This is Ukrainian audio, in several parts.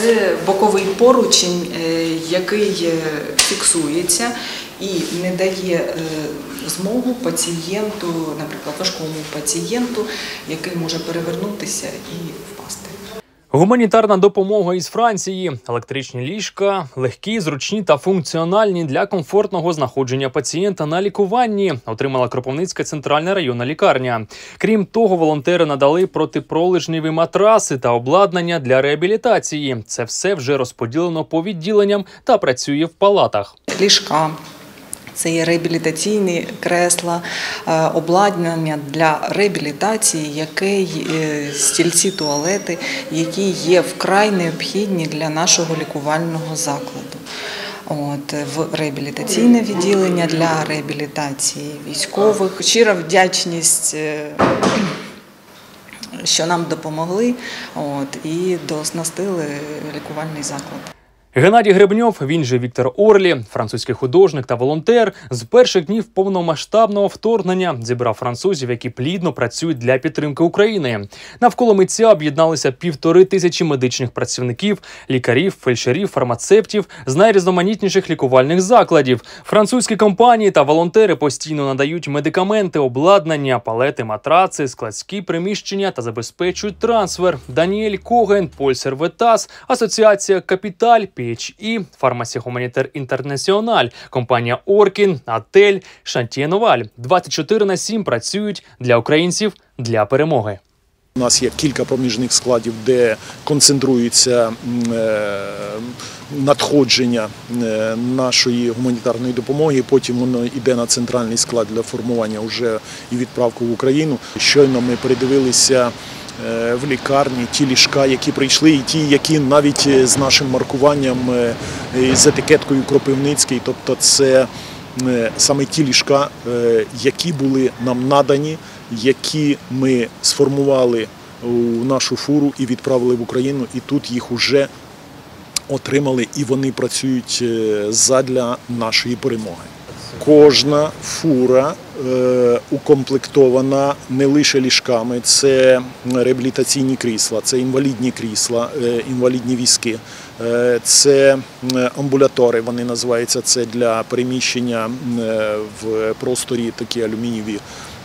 Це боковий поручень, який фіксується і не дає змогу пацієнту, наприклад, важкому пацієнту, який може перевернутися і впасти. Гуманітарна допомога із Франції. Електричні ліжка, легкі, зручні та функціональні для комфортного знаходження пацієнта на лікуванні, отримала Кропивницька центральна районна лікарня. Крім того, волонтери надали протипролежневі матраси та обладнання для реабілітації. Це все вже розподілено по відділенням та працює в палатах. Ліжка. Це є реабілітаційні кресла, обладнання для реабілітації, стільці, туалети, які є вкрай необхідні для нашого лікувального закладу. В реабілітаційне відділення для реабілітації військових. Щира вдячність, що нам допомогли і дооснастили лікувальний заклад. Геннадій Гребньов, він же Віктор Орлі, французький художник та волонтер, з перших днів повномасштабного вторгнення зібрав французів, які плідно працюють для підтримки України. Навколо митця об'єдналися 1500 медичних працівників, лікарів, фельдшерів, фармацевтів з найрізноманітніших лікувальних закладів. Французькі компанії та волонтери постійно надають медикаменти, обладнання, палети, матраци, складські приміщення та забезпечують трансфер. Даніель Коген, Поль Серветас, Асоціація Капіталь, PHI, Фармасі Гуманітар Інтернаціональ, компанія Оркін, Атель, Шантіє Новаль 24/7 працюють для українців для перемоги. У нас є кілька проміжних складів, де концентрується надходження нашої гуманітарної допомоги, потім воно йде на центральний склад для формування вже і відправку в Україну. Щойно ми передивилися в лікарні ті ліжка, які прийшли, і ті, які навіть з нашим маркуванням, з етикеткою Кропивницький, тобто це саме ті ліжка, які були нам надані, які ми сформували у нашу фуру і відправили в Україну, і тут їх уже отримали, і вони працюють задля нашої перемоги. Кожна фура укомплектована не лише ліжками, це реабілітаційні крісла, це інвалідні крісла, інвалідні візки, це амбулятори, вони називаються, це для переміщення в просторі такі алюмінієві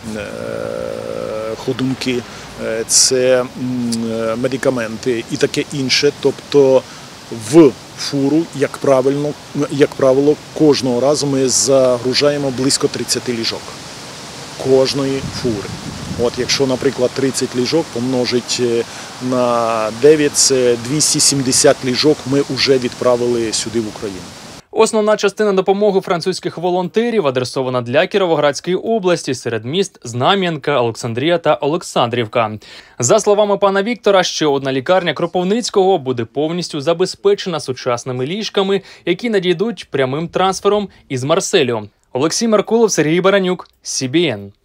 ходунки, це медикаменти і таке інше. Тобто в фуру, як правило, кожного разу ми загружаємо близько 30 ліжок. Кожної фури. Якщо, наприклад, 30 ліжок помножить на 9, це 270 ліжок ми вже відправили сюди в Україну. Основна частина допомоги французьких волонтерів адресована для Кіровоградської області серед міст Знам'янка, Олександрія та Олександрівка. За словами пана Віктора, ще одна лікарня Кропивницького буде повністю забезпечена сучасними ліжками, які надійдуть прямим трансфером із Марселю. Олексій Меркулов, Сергій Баранюк, СІБІН.